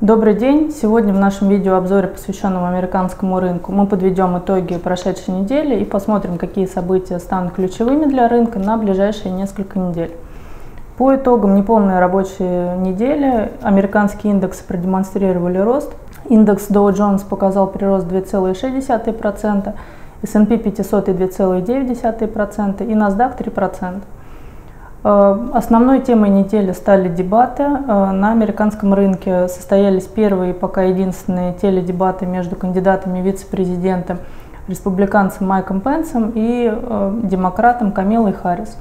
Добрый день! Сегодня в нашем видеообзоре, посвященном американскому рынку, мы подведем итоги прошедшей недели и посмотрим, какие события станут ключевыми для рынка на ближайшие несколько недель. По итогам неполной рабочей недели американские индексы продемонстрировали рост. Индекс Dow Jones показал прирост 2,6%, S&P 500 2,9% и NASDAQ 3%. Основной темой недели стали дебаты. На американском рынке состоялись первые, пока единственные теледебаты между кандидатами вице-президента, республиканцем Майком Пенсом и демократом Камилой Харрис.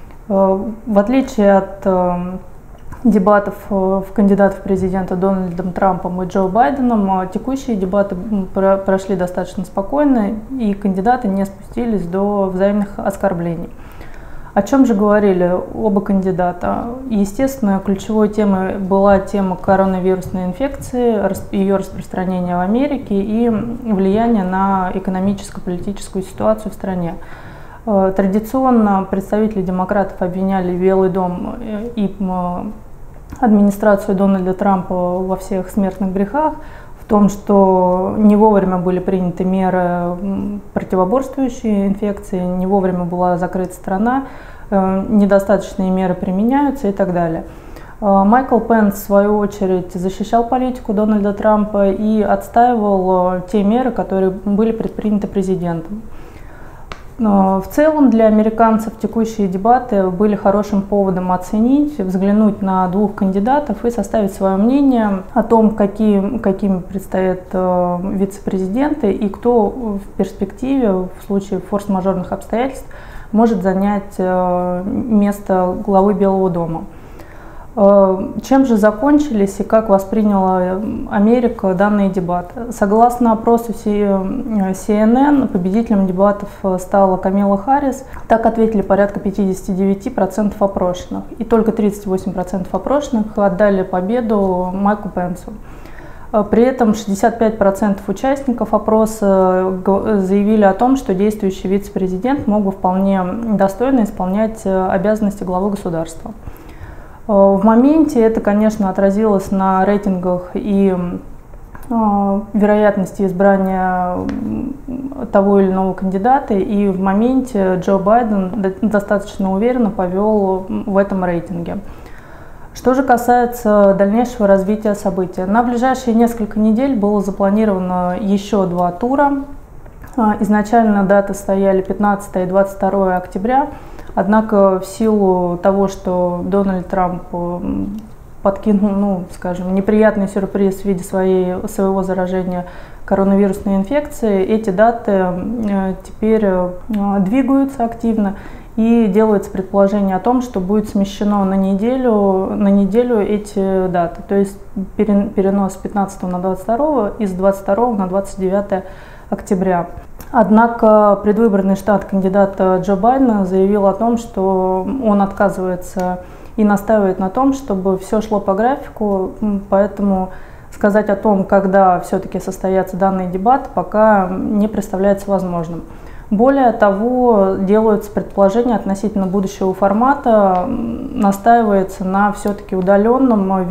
В отличие от дебатов в кандидатов в президента Дональдом Трампом и Джо Байденом, текущие дебаты прошли достаточно спокойно, и кандидаты не спустились до взаимных оскорблений. О чем же говорили оба кандидата? Естественно, ключевой темой была тема коронавирусной инфекции, ее распространения в Америке и влияние на экономическо-политическую ситуацию в стране. Традиционно представители демократов обвиняли Белый дом и администрацию Дональда Трампа во всех смертных грехах, в том, что не вовремя были приняты меры, противоборствующие инфекции, не вовремя была закрыта страна, недостаточные меры применяются и так далее. Майкл Пенс, в свою очередь, защищал политику Дональда Трампа и отстаивал те меры, которые были предприняты президентом. В целом для американцев текущие дебаты были хорошим поводом оценить, взглянуть на двух кандидатов и составить свое мнение о том, какими предстоят вице-президенты и кто в перспективе, в случае форс-мажорных обстоятельств, может занять место главы Белого дома. Чем же закончились и как восприняла Америка данные дебаты? Согласно опросу CNN, победителем дебатов стала Камила Харрис. Так ответили порядка 59% опрошенных. И только 38% опрошенных отдали победу Майку Пенсу. При этом 65% участников опроса заявили о том, что действующий вице-президент мог бы вполне достойно исполнять обязанности главы государства. В моменте это, конечно, отразилось на рейтингах и вероятности избрания того или иного кандидата, и в моменте Джо Байден достаточно уверенно повел в этом рейтинге. Что же касается дальнейшего развития событий, на ближайшие несколько недель было запланировано еще два тура. Изначально даты стояли 15 и 22 октября. Однако в силу того, что Дональд Трамп подкинул, скажем, неприятный сюрприз в виде своего заражения коронавирусной инфекцией, эти даты теперь двигаются активно, и делается предположение о том, что будет смещено на неделю эти даты, то есть перенос с 15 на 22 и с 22 на 29 октября. Однако предвыборный штаб кандидата Джо Байдена заявил о том, что он отказывается и настаивает на том, чтобы все шло по графику, поэтому сказать о том, когда все-таки состоятся данные дебаты, пока не представляется возможным. Более того, делаются предположения относительно будущего формата, настаивается на все-таки удаленном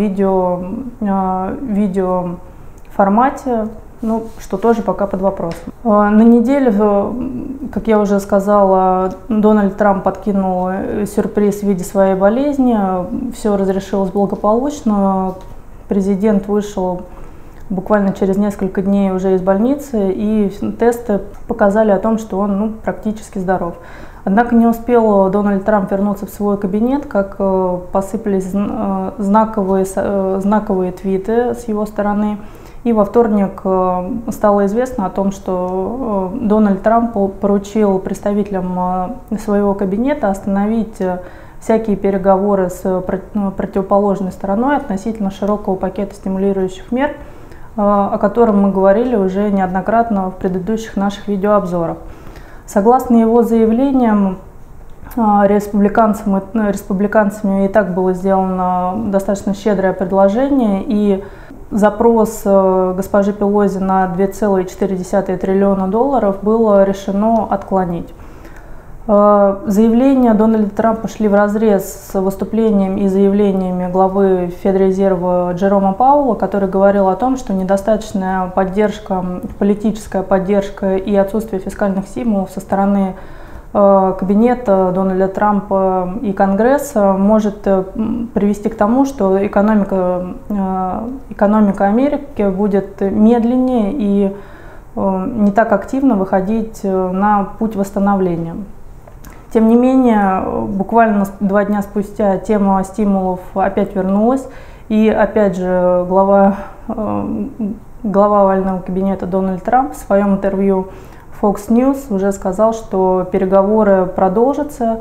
видеоформате, что тоже пока под вопросом. На неделе, как я уже сказала, Дональд Трамп подкинул сюрприз в виде своей болезни, все разрешилось благополучно, президент вышел буквально через несколько дней уже из больницы, и тесты показали о том, что он практически здоров. Однако не успел Дональд Трамп вернуться в свой кабинет, как посыпались знаковые твиты с его стороны. И во вторник стало известно о том, что Дональд Трамп поручил представителям своего кабинета остановить всякие переговоры с противоположной стороной относительно широкого пакета стимулирующих мер, о котором мы говорили уже неоднократно в предыдущих наших видеообзорах. Согласно его заявлениям, республиканцами и так было сделано достаточно щедрое предложение, и запрос госпожи Пелоси на $2,4 триллиона было решено отклонить. Заявления Дональда Трампа шли вразрез с выступлением и заявлениями главы Федрезерва Джерома Пауэлла, который говорил о том, что недостаточная поддержка, политическая поддержка и отсутствие фискальных стимулов со стороны кабинета Дональда Трампа и Конгресса может привести к тому, что экономика Америки будет медленнее и не так активно выходить на путь восстановления. Тем не менее, буквально 2 дня спустя тема стимулов опять вернулась, и опять же глава овального кабинета Дональд Трамп в своем интервью Fox News уже сказал, что переговоры продолжатся,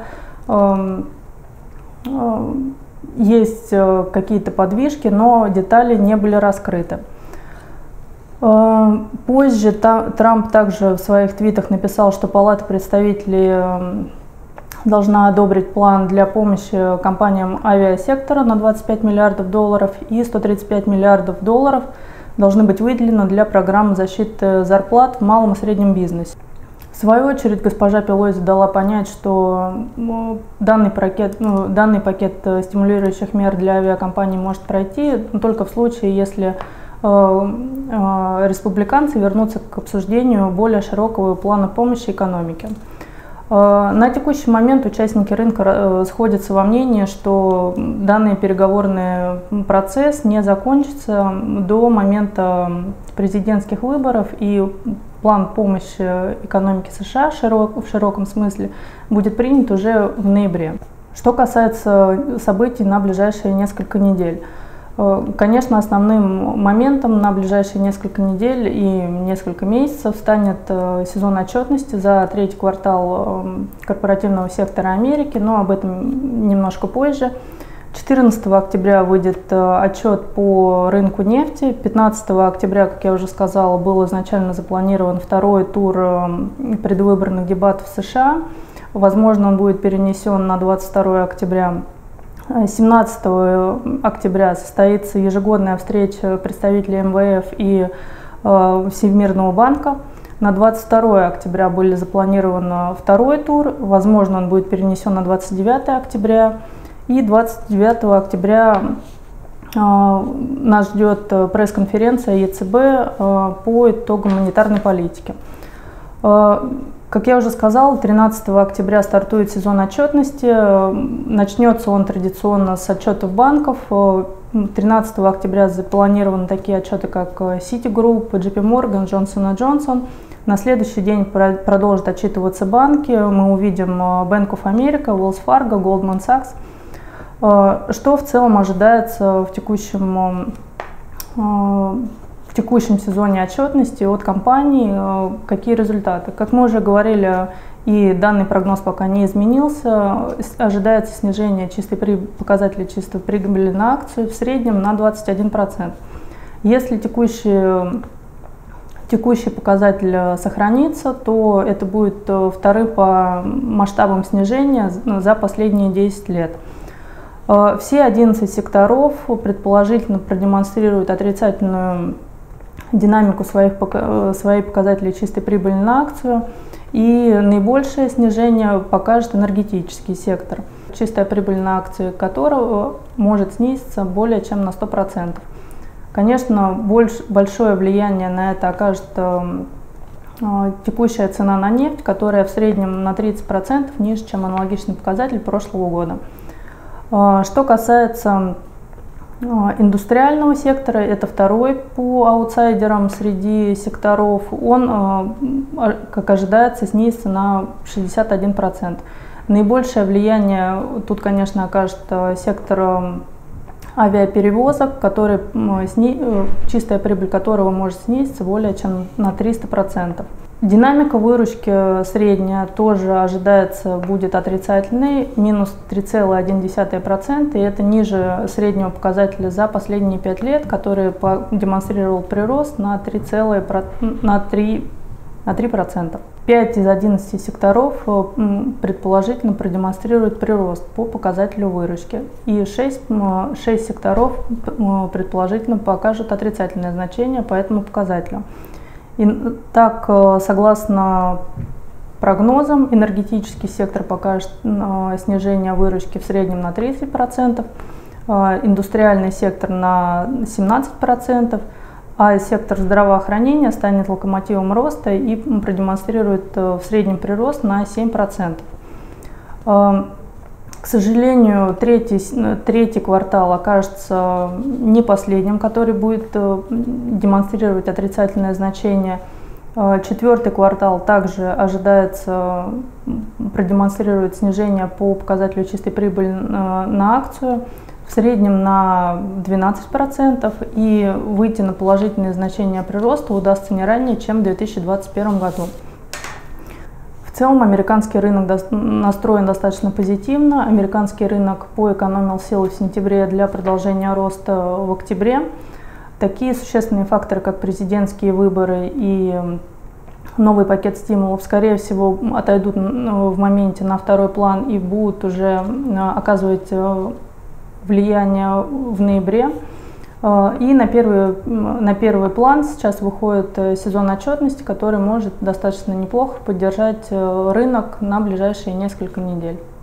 есть какие-то подвижки, но детали не были раскрыты. Позже Трамп также в своих твитах написал, что Палата представителей должна одобрить план для помощи компаниям авиасектора на 25 миллиардов долларов и 135 миллиардов долларов должны быть выделены для программы защиты зарплат в малом и среднем бизнесе. В свою очередь, госпожа Пелоси дала понять, что данный пакет стимулирующих мер для авиакомпаний может пройти только в случае, если республиканцы вернутся к обсуждению более широкого плана помощи экономике. На текущий момент участники рынка сходятся во мнении, что данный переговорный процесс не закончится до момента президентских выборов, и план помощи экономике США в широком смысле будет принят уже в ноябре. Что касается событий на ближайшие несколько недель. Конечно, основным моментом на ближайшие несколько недель и несколько месяцев станет сезон отчетности за 3-й квартал корпоративного сектора Америки, но об этом немножко позже. 14 октября выйдет отчет по рынку нефти. 15 октября, как я уже сказала, был изначально запланирован 2-й тур предвыборных дебатов в США. Возможно, он будет перенесен на 22 октября. 17 октября состоится ежегодная встреча представителей МВФ и Всемирного банка. На 22 октября были запланирован 2-й тур, возможно, он будет перенесен на 29 октября. И 29 октября нас ждет пресс-конференция ЕЦБ по итогам монетарной политики. Как я уже сказала, 13 октября стартует сезон отчетности. Начнется он традиционно с отчетов банков. 13 октября запланированы такие отчеты, как Citigroup, JP Morgan, Johnson & Johnson. На следующий день продолжат отчитываться банки. Мы увидим Bank of America, Wells Fargo, Goldman Sachs. Что в целом ожидается в текущем сезоне отчетности от компаний, какие результаты. Как мы уже говорили, и данный прогноз пока не изменился, ожидается снижение показателя чистой прибыли на акцию в среднем на 21%. Если текущий показатель сохранится, то это будет 2-й по масштабам снижения за последние 10 лет. Все 11 секторов предположительно продемонстрируют отрицательную динамику своих показателей чистой прибыли на акцию, и наибольшее снижение покажет энергетический сектор, чистая прибыль на акцию которого может снизиться более чем на 100%. Конечно, большое влияние на это окажет текущая цена на нефть, которая в среднем на 30% ниже, чем аналогичный показатель прошлого года. Что касается индустриального сектора, это 2-й по аутсайдерам среди секторов, он, как ожидается, снизится на 61%. Наибольшее влияние тут, конечно, окажет сектор авиаперевозок, чистая прибыль которого может снизиться более чем на 300%. Динамика выручки средняя тоже ожидается будет отрицательной, минус 3,1%, и это ниже среднего показателя за последние 5 лет, который демонстрировал прирост на 3%. 5 из 11 секторов предположительно продемонстрируют прирост по показателю выручки, и 6 секторов предположительно покажут отрицательное значение по этому показателю. И так, согласно прогнозам энергетический сектор покажет снижение выручки в среднем на 30%, индустриальный сектор на 17%, а сектор здравоохранения станет локомотивом роста и продемонстрирует в среднем прирост на 7%. К сожалению, третий квартал окажется не последним, который будет демонстрировать отрицательное значение. Четвертый квартал также ожидается продемонстрировать снижение по показателю чистой прибыли на акцию в среднем на 12%, и выйти на положительные значения прироста удастся не ранее, чем в 2021 году. В целом американский рынок настроен достаточно позитивно. Американский рынок поэкономил силы в сентябре для продолжения роста в октябре. Такие существенные факторы, как президентские выборы и новый пакет стимулов, скорее всего, отойдут в моменте на второй план и будут уже оказывать влияние в ноябре. И на первый план сейчас выходит сезон отчетности, который может достаточно неплохо поддержать рынок на ближайшие несколько недель.